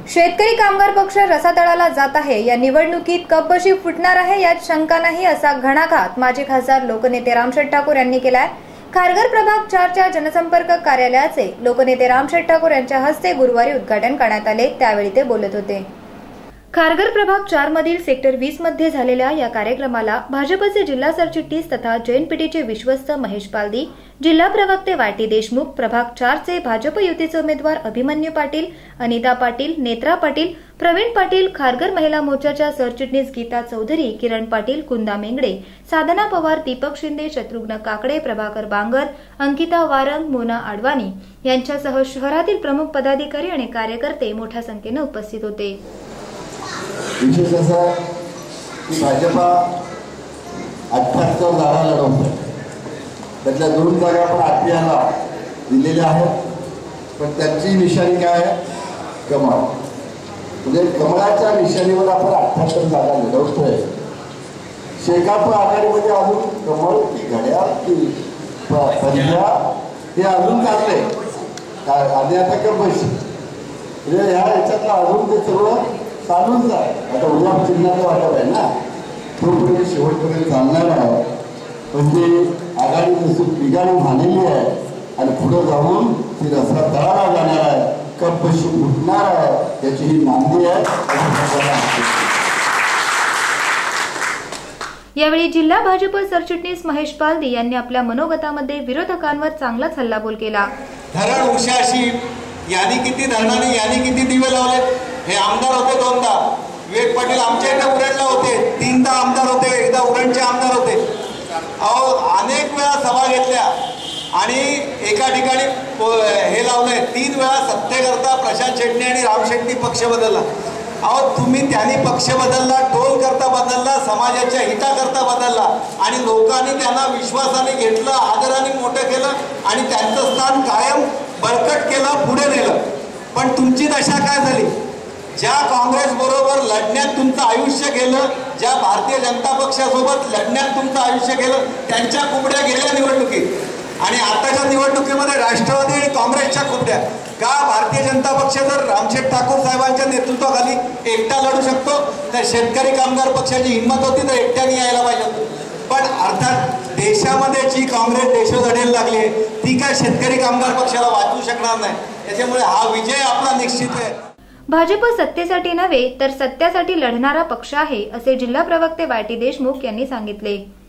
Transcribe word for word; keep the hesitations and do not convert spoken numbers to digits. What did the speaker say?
शेतकरी कामगार पक्ष रसातळाला जात आहे। या निवडणुकीत कपबशी फुटणार आहे यात शंका नाही, असा घणाघात माजी खासदार लोकनेते रामशेठ ठाकूर यांनी केलाय। खारघर प्रभाग चारच्या जनसंपर्क कार्यालयाचे लोकनेते रामशेठ ठाकूर यांच्या हस्ते गुरुवारी उद्घाटन करण्यात आले, त्यावेळी ते बोलत होते। खारघर प्रभाग चार मधील सेक्टर वीस मध्ये झालेल्या या कार्यक्रमाला भाजपचे जिल्हा सरचिटणीस तथा जैनपीटीचे विश्वस्त महेश पालदी, जिल्हा प्रवक्ते वाटी देशमुख, प्रभाग चारचे भाजप युतीचे उमेदवार अभिमन्यू पाटील, अनिता पाटील, नेत्रा पाटील, प्रवीण पाटील, खारघर महिला मोर्चाच्या सरचिटणीस गीता चौधरी, किरण पाटील, कुंदा मेंगडे, साधना पवार, दीपक शिंदे, शत्रुघ्न काकडे, प्रभाकर बांगर, अंकिता वारंग, मोना आडवाणी यांच्यासह शहरातील प्रमुख पदाधिकारी आणि कार्यकर्ते मोठ्या संख्येने उपस्थित होते। विशेष असं की भाजपा अठ्ठ्याहत्तर जागा लढवत आहे, त्यातल्या दोन जागा पण आठव्याला दिलेल्या आहेत, पण त्यांची निशाणी काय आहे? कमळ। म्हणजे कमळाच्या निशाणीवर आपण अठ्ठ्याहत्तर जागा लढवतोय। शेकाप आघाडीमध्ये अजून कमळ की घड्याळ की पंजा हे अजून चाललंय आणि आता कपबशी, म्हणजे ह्या याच्यातलं अजून ते सगळं चालूच आहे। आता उद्या चिन्हाचं वाटप आहे ना, तोपर्यंत शेवटपर्यंत चालणार आहे। म्हणजे आघाडी जशी बिघाडी झालेली आहे आणि पुढे जाऊन ती रस्ता तळाला जाणार आहे, कपबशी फुटणार आहे, याची ही नांदी आहे। यावेळी जिल्हा भाजप सरचिटणीस महेश पालदी यांनी आपल्या मनोगतामध्ये विरोधकांवर चांगलाच हल्लाबोल केला। धरण उशाशी यांनी किती धरणाने यांनी किती दिवे लावले, हे आमदार होते दोनदा, विवेक पाटील आमच्या इथे उरणला होते, तीनदा आमदार होते, एकदा उरणचे आमदार होते। अहो अनेक वेळा सभा घेतल्या आणि एका ठिकाणी हे लावलंय, तीन वेळा सत्तेकरता प्रशांत शेट्टी आणि राम शेट्टी पक्ष बदलला। अहो तुम्ही त्यांनी पक्ष बदलला, टोल करता बदलला, समाजाच्या हिताकरता बदलला आणि लोकांनी त्यांना विश्वासाने घेतलं, आदराने मोठं केलं आणि त्यांचं स्थान कायम बळकट केलं, पुढे नेलं। पण तुमची दशा काय झाली? ज्या काँग्रेस बरोबर लढण्यात तुमचं आयुष्य गेलं, ज्या भारतीय जनता पक्षासोबत लढण्यात तुमचं आयुष्य गेलं, त्यांच्या कुबड्या गेल्या निवडणुकीत आणि आताच्या निवडणुकीमध्ये राष्ट्रवादी आणि काँग्रेसच्या कुबड्या। का भारतीय जनता पक्ष जर रामशेठ ठाकूर साहेबांच्या नेतृत्वाखाली एकटा लढू शकतो, तर शेतकरी कामगार पक्षाची हिंमत होती तर एकट्याने यायला पाहिजे होतं। पण अर्थात देशामध्ये जी काँग्रेस देशोधडीला लागली आहे ती काय शेतकरी कामगार पक्षाला वाचवू शकणार नाही, त्याच्यामुळे हा विजय आपला निश्चित आहे। भाजप सत्तेसाठी नव्हे तर सत्यासाठी लढणारा पक्ष आहे, असे जिल्हा प्रवक्ते वाटी देशमुख यांनी सांगितले।